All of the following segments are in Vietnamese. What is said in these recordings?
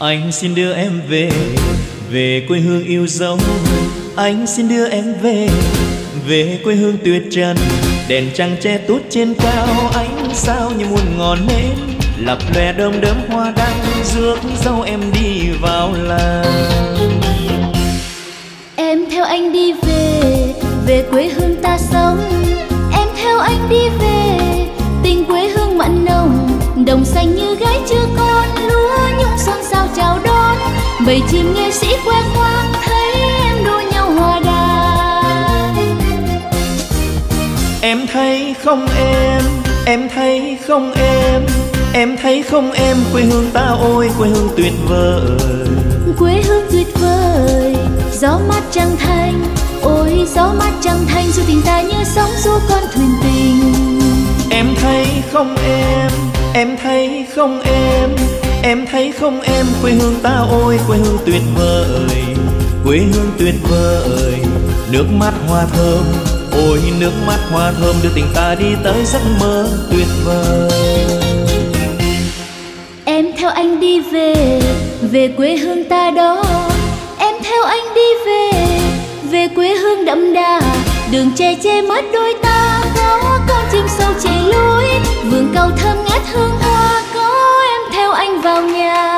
Anh xin đưa em về, về quê hương yêu dấu. Anh xin đưa em về, về quê hương tuyệt trần. Đèn trăng che tút trên cao, ánh sao như muôn ngọn nến lập lòe đom đóm hoa đăng, rước dâu em đi vào làng. Em theo anh đi về, về quê hương ta sống. Em theo anh đi về, tình quê hương mặn nồng. Đồng xanh như gái chưa con, lúa nhung xuân sao chào đón. Bầy chim nghệ sĩ khoe khoang, thấy em đua nhau hòa đàn. Em thấy không em thấy không em thấy không em, quê hương ta ôi quê hương tuyệt vời. Quê hương tuyệt vời, gió mát trăng thanh. Ôi gió mát trăng thanh, dù tình ta như sóng du con thuyền tình. Em thấy không em thấy không em thấy không em, quê hương ta ôi quê hương tuyệt vời. Quê hương tuyệt vời, nước mắt hoa thơm. Ôi nước mắt hoa thơm đưa tình ta đi tới giấc mơ tuyệt vời. Em theo anh đi về, về quê hương ta đó. Em theo anh đi về, về quê hương đậm đà. Đường tre che mất đôi ta, có con chim sâu chạy lối. Vườn cầu thơm ngát hương hoa, có em theo anh vào nhà.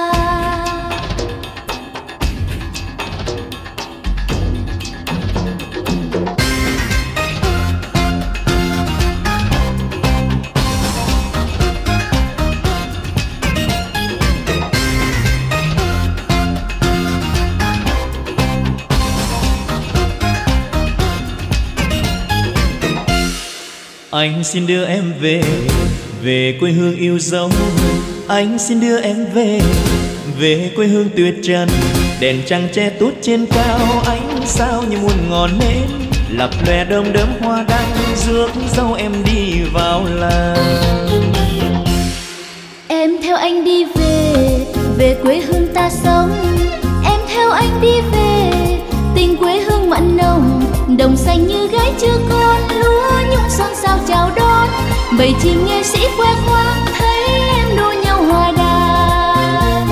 Anh xin đưa em về, về quê hương yêu dấu. Anh xin đưa em về, về quê hương tuyệt trần. Đèn trăng che tút trên cao, ánh sao như muôn ngọn nến lập lòe đom đóm hoa đăng, rước dâu em đi vào làng. Em theo anh đi về, về quê hương ta sống. Em theo anh đi về, tình quê hương mặn nồng. Đồng xanh như gái chưa con, lúa nhung xuân sao chào đón. Bầy chim nghệ sĩ khoe khoang, thấy em đua nhau hòa đàn.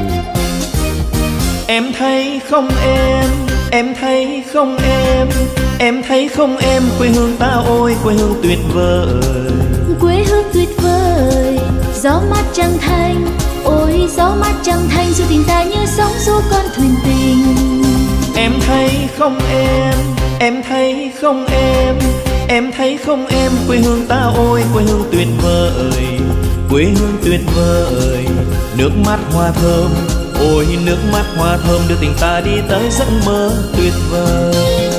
Em thấy không em thấy không em thấy không em, quê hương ta ôi quê hương tuyệt vời. Quê hương tuyệt vời, gió mát trăng thanh. Ôi gió mát trăng thanh, dù tình ta như sóng du con thuyền tình. Em thấy không em thấy không em thấy không em, quê hương ta ôi quê hương tuyệt vời. Quê hương tuyệt vời, nước mắt hoa thơm. Ôi nước mắt hoa thơm đưa tình ta đi tới giấc mơ tuyệt vời.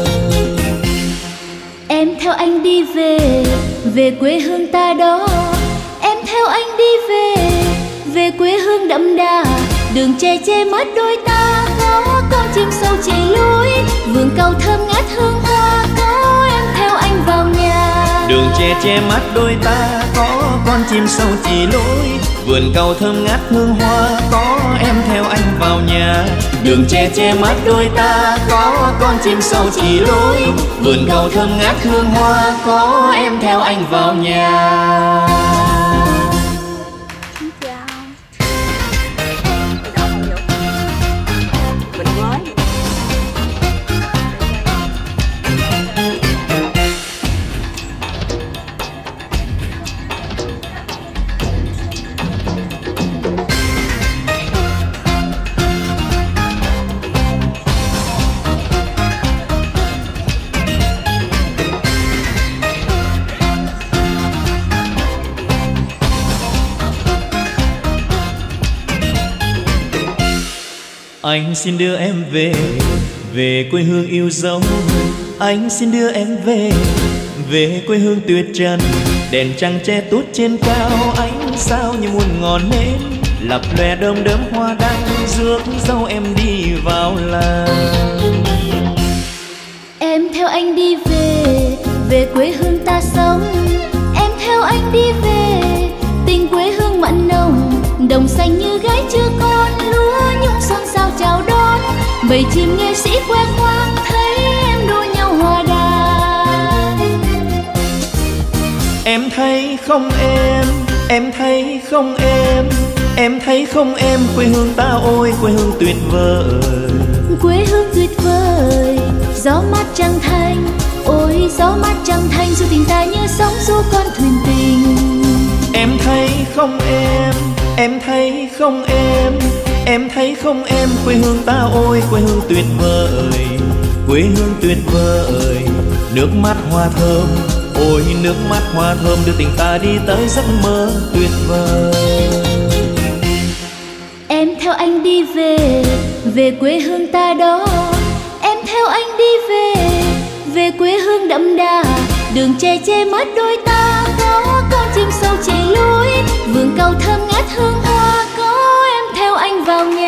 Em theo anh đi về, về quê hương ta đó. Em theo anh đi về, về quê hương đậm đà. Đường tre che mất đôi ta, có con chim sâu chạy lối. Vườn cầu thơm ngát hương hoa, có em theo anh vào nhà. Đường tre che mắt đôi ta, có con chim sâu chỉ lối. Vườn cầu thơm ngát hương hoa, có em theo anh vào nhà. Đường tre che mắt đôi ta, có con chim sâu chỉ lối. Vườn cầu thơm ngát hương hoa, có em theo anh vào nhà. Anh xin đưa em về, về quê hương yêu dấu. Anh xin đưa em về, về quê hương tuyệt trần. Đèn trăng che tút trên cao, ánh sao như muôn ngọn nến lập lòe đom đóm hoa đăng, rước dâu em đi vào làng. Em theo anh đi về, về quê hương ta sống. Em theo anh đi về, tình quê hương mặn nồng. Đồng xanh như gái chưa con, lúa nhung xuân sao chào đón. Bầy chim nghệ sĩ khoe khoang, thấy em đua nhau hòa đàn. Em thấy không em thấy không Em thấy không em, quê hương ta ôi quê hương tuyệt vời. Quê hương tuyệt vời, gió mát trăng thanh, ôi gió mát trăng thanh du tình ta như sóng du con thuyền tình. Em thấy không em thấy không em thấy không em, quê hương ta ôi quê hương tuyệt vời. Quê hương tuyệt vời, nước mắt hoa thơm, ôi nước mắt hoa thơm đưa tình ta đi tới giấc mơ tuyệt vời. Em theo anh đi về, về quê hương ta đó. Em theo anh đi về, về quê hương đậm đà. Đường tre che mất đôi ta, có con chim sâu chạy lối. Vườn cầu thơm ngát hương hoa, có em theo anh vào nhà.